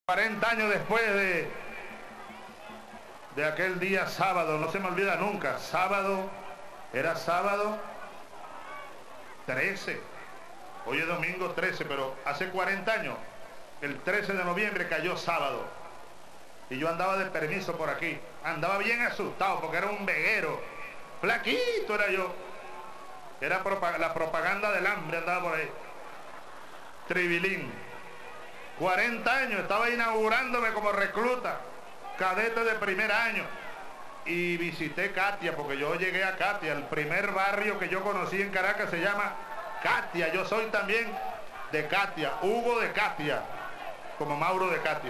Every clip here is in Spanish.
40 años después de aquel día sábado, no se me olvida nunca, era sábado 13, hoy es domingo 13, pero hace 40 años, el 13 de noviembre cayó sábado, y yo andaba de permiso por aquí, andaba bien asustado porque era un veguero, flaquito era yo, era la propaganda del hambre, andaba por ahí, tribilín. 40 años, estaba inaugurándome como recluta, cadete de primer año, y visité Catia, porque yo llegué a Catia, el primer barrio que yo conocí en Caracas se llama Catia, yo soy también de Catia, Hugo de Catia, como Mauro de Catia.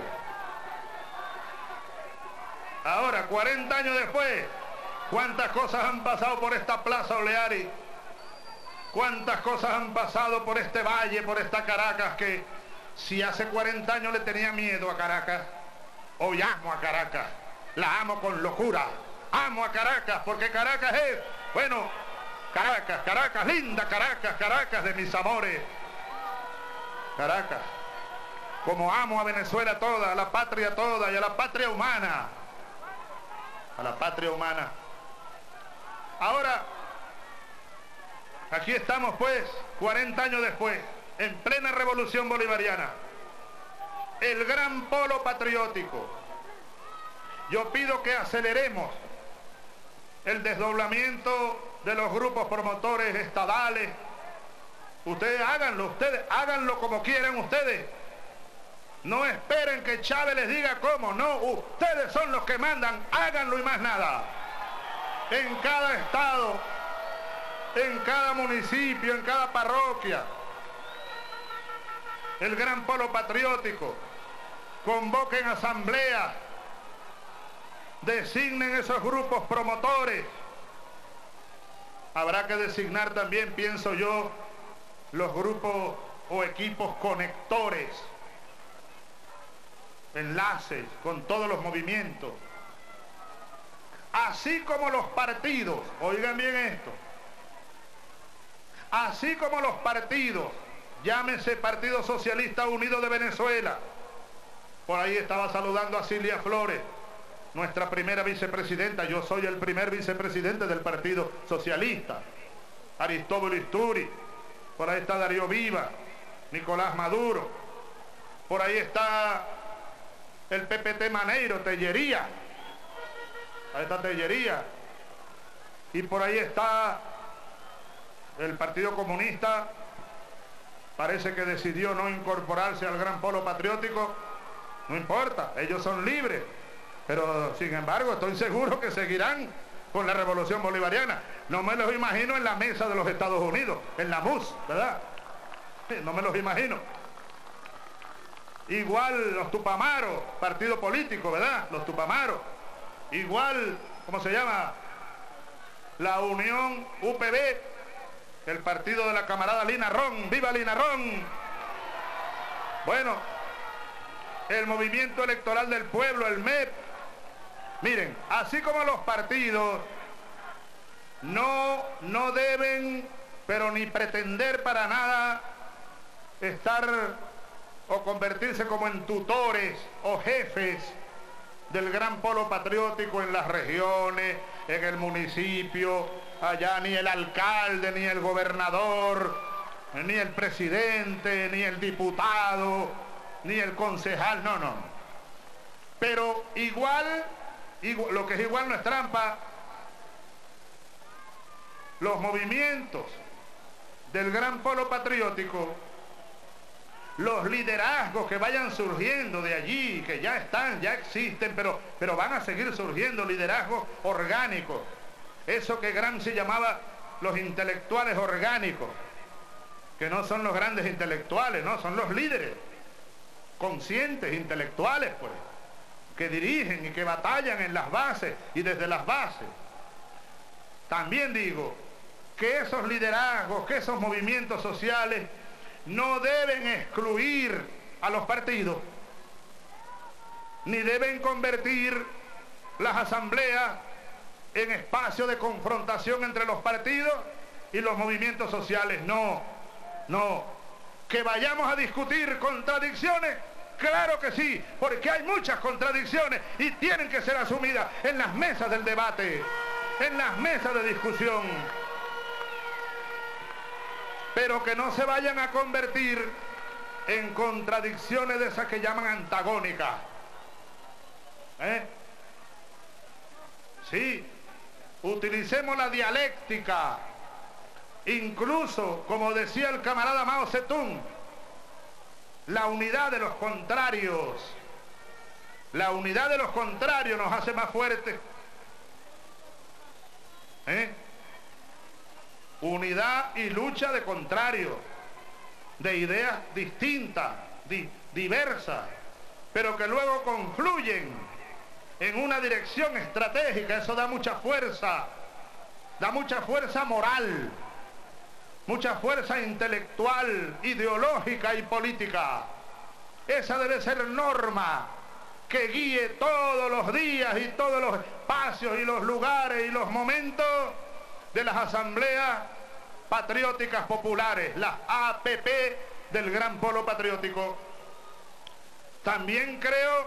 Ahora, 40 años después, cuántas cosas han pasado por esta Plaza Oleari, cuántas cosas han pasado por este valle, por esta Caracas, que si hace 40 años le tenía miedo a Caracas, hoy amo a Caracas, la amo con locura, amo a Caracas, porque Caracas es, bueno, Caracas, linda Caracas de mis amores, Caracas, como amo a Venezuela toda, a la patria toda y a la patria humana, Ahora, aquí estamos pues, 40 años después, en plena revolución bolivariana, el gran polo patriótico. Yo pido que aceleremos el desdoblamiento de los grupos promotores estadales. Ustedes háganlo como quieran ustedes. No esperen que Chávez les diga cómo, no, ustedes son los que mandan, háganlo y más nada. En cada estado, en cada municipio, en cada parroquia, el gran polo patriótico, convoquen asambleas, designen esos grupos promotores. Habrá que designar también, pienso yo, los grupos o equipos conectores, enlaces con todos los movimientos, así como los partidos, oigan bien esto, así como los partidos, llámese Partido Socialista Unido de Venezuela. Por ahí estaba saludando a Cilia Flores, nuestra primera vicepresidenta. Yo soy el primer vicepresidente del Partido Socialista. Aristóbulo Isturi. Por ahí está Darío Viva, Nicolás Maduro. Por ahí está el PPT Maneiro, Tellería. Ahí está Tellería. Y por ahí está el Partido Comunista. Parece que decidió no incorporarse al gran polo patriótico. No importa, ellos son libres. Pero sin embargo estoy seguro que seguirán con la revolución bolivariana. No me los imagino en la mesa de los Estados Unidos, en la MUS, ¿verdad? No me los imagino. Igual los Tupamaros, partido político, ¿verdad? Los Tupamaros. Igual, ¿cómo se llama? La Unión UPB, el partido de la camarada Lina Ron. ¡Viva Lina Ron! Bueno, el Movimiento Electoral del Pueblo, el MEP. Miren, así como los partidos no deben, pero ni pretender para nada estar o convertirse como en tutores o jefes del gran polo patriótico en las regiones, en el municipio, allá ni el alcalde, ni el gobernador, ni el presidente, ni el diputado, ni el concejal, no. Pero igual, lo que es igual no es trampa, los movimientos del gran polo patriótico, los liderazgos que vayan surgiendo de allí, que ya están, ya existen, pero van a seguir surgiendo liderazgos orgánicos, eso que Gramsci llamaba los intelectuales orgánicos, que no son los grandes intelectuales, no, son los líderes conscientes, intelectuales, pues, que dirigen y que batallan en las bases y desde las bases. También digo que esos liderazgos, que esos movimientos sociales no deben excluir a los partidos, ni deben convertir las asambleas en espacio de confrontación entre los partidos y los movimientos sociales. No. Que vayamos a discutir contradicciones, Claro que sí, porque hay muchas contradicciones y tienen que ser asumidas en las mesas del debate, en las mesas de discusión. Pero que no se vayan a convertir en contradicciones de esas que llaman antagónicas. Sí, utilicemos la dialéctica, incluso, como decía el camarada Mao Zedong, la unidad de los contrarios. La unidad de los contrarios nos hace más fuertes. Unidad y lucha de contrarios, de ideas distintas, diversas, pero que luego confluyen en una dirección estratégica. Eso da mucha fuerza moral, mucha fuerza intelectual, ideológica y política. Esa debe ser norma que guíe todos los días y todos los espacios y los lugares y los momentos de las asambleas patrióticas populares, las APP del Gran Polo Patriótico. También creo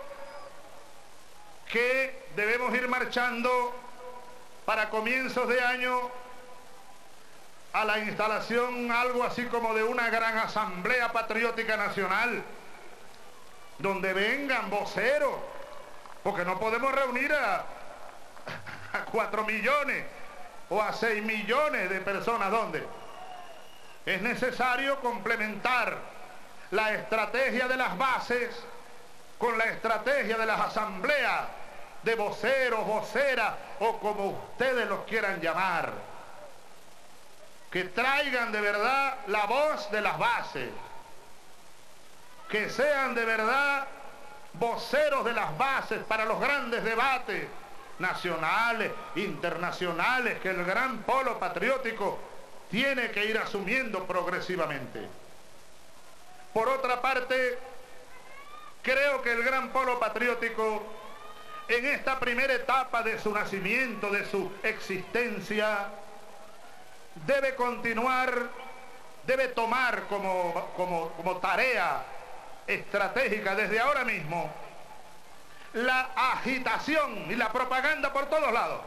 que debemos ir marchando para comienzos de año a la instalación algo así como de una gran asamblea patriótica nacional, donde vengan voceros, porque no podemos reunir a 4 millones o a 6 millones de personas. ¿Dónde? Es necesario complementar la estrategia de las bases con la estrategia de las asambleas de voceros, voceras o como ustedes los quieran llamar, que traigan de verdad la voz de las bases, que sean de verdad voceros de las bases para los grandes debates nacionales, internacionales, que el Gran Polo Patriótico tiene que ir asumiendo progresivamente. Por otra parte, creo que el Gran Polo Patriótico, en esta primera etapa de su nacimiento, de su existencia, debe continuar, debe tomar como tarea estratégica desde ahora mismo la agitación y la propaganda por todos lados,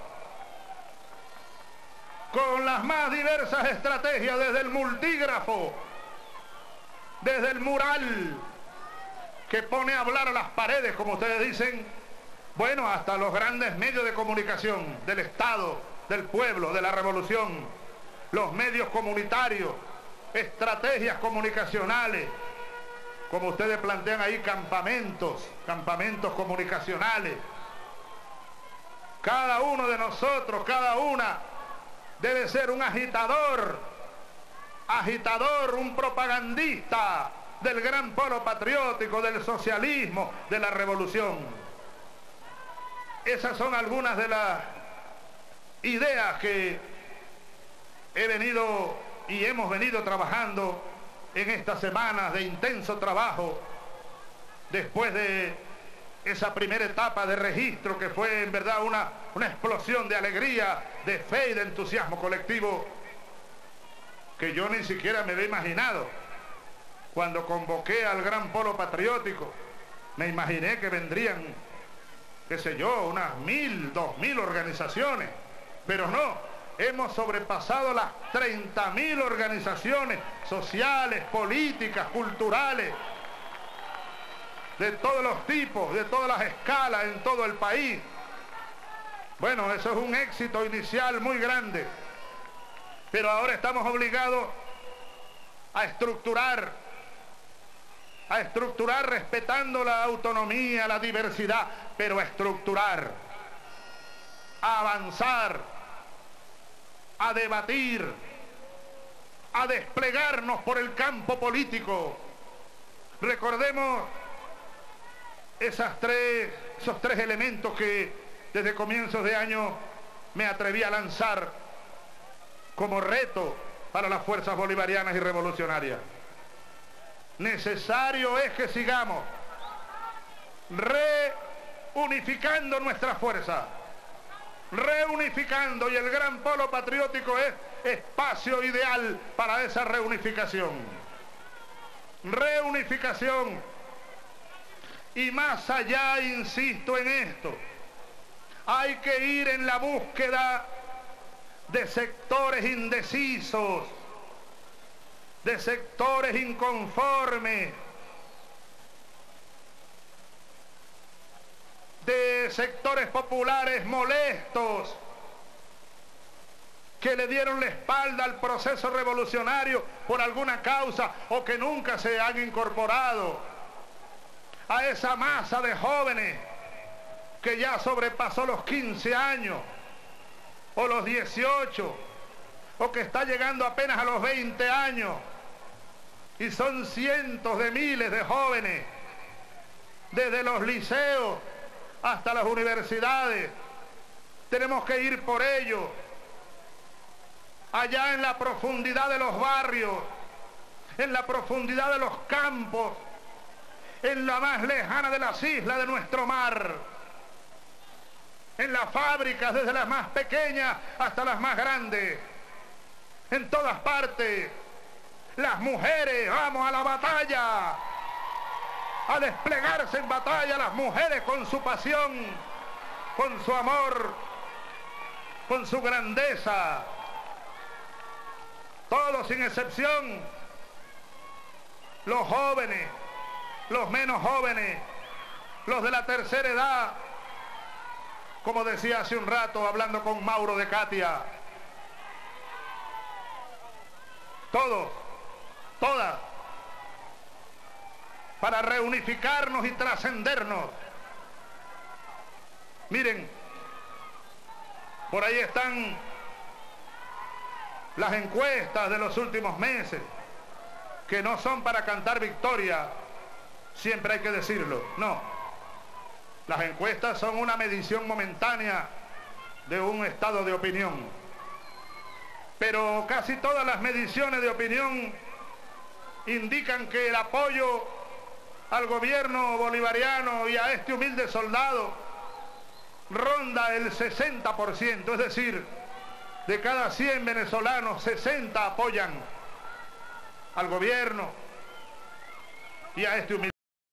con las más diversas estrategias, desde el multígrafo, desde el mural que pone a hablar a las paredes, como ustedes dicen, bueno, hasta los grandes medios de comunicación del Estado, del pueblo, de la revolución, los medios comunitarios, estrategias comunicacionales, como ustedes plantean ahí, campamentos comunicacionales. Cada uno de nosotros, cada una, debe ser un agitador, un propagandista del Gran Polo Patriótico, del socialismo, de la revolución. Esas son algunas de las ideas que he venido y hemos venido trabajando en estas semanas de intenso trabajo, después de esa primera etapa de registro que fue en verdad una explosión de alegría, de fe y de entusiasmo colectivo que yo ni siquiera me había imaginado. Cuando convoqué al Gran Polo Patriótico, me imaginé que vendrían, qué sé yo, unas 1000, 2000 organizaciones, pero no. Hemos sobrepasado las 30.000 organizaciones sociales, políticas, culturales, de todos los tipos, de todas las escalas en todo el país. Bueno, eso es un éxito inicial muy grande, pero ahora estamos obligados a estructurar respetando la autonomía, la diversidad, pero a estructurar, a avanzar, a debatir, a desplegarnos por el campo político. Recordemos esos tres elementos que desde comienzos de año me atreví a lanzar como reto para las fuerzas bolivarianas y revolucionarias. Necesario es que sigamos reunificando nuestras fuerzas, reunificando, y el Gran Polo Patriótico es espacio ideal para esa reunificación. Reunificación Y más allá, insisto en esto, hay que ir en la búsqueda de sectores indecisos, de sectores inconformes, de sectores populares molestos, que le dieron la espalda al proceso revolucionario por alguna causa o que nunca se han incorporado a esa masa de jóvenes que ya sobrepasó los 15 años o los 18 o que está llegando apenas a los 20 años, y son cientos de miles de jóvenes desde los liceos hasta las universidades. Tenemos que ir por ellos allá en la profundidad de los barrios, en la profundidad de los campos, en la más lejana de las islas de nuestro mar, en las fábricas, desde las más pequeñas hasta las más grandes, en todas partes. Las mujeres, vamos a la batalla, a desplegarse en batalla las mujeres con su pasión, con su amor, con su grandeza. Todos sin excepción, los jóvenes, los menos jóvenes, los de la tercera edad, como decía hace un rato hablando con Mauro de Catia, todos, todas, para reunificarnos y trascendernos. Miren, por ahí están las encuestas de los últimos meses, que no son para cantar victoria, siempre hay que decirlo, no. Las encuestas son una medición momentánea de un estado de opinión. Pero casi todas las mediciones de opinión indican que el apoyo al gobierno bolivariano y a este humilde soldado ronda el 60%, es decir, de cada 100 venezolanos, 60 apoyan al gobierno y a este humilde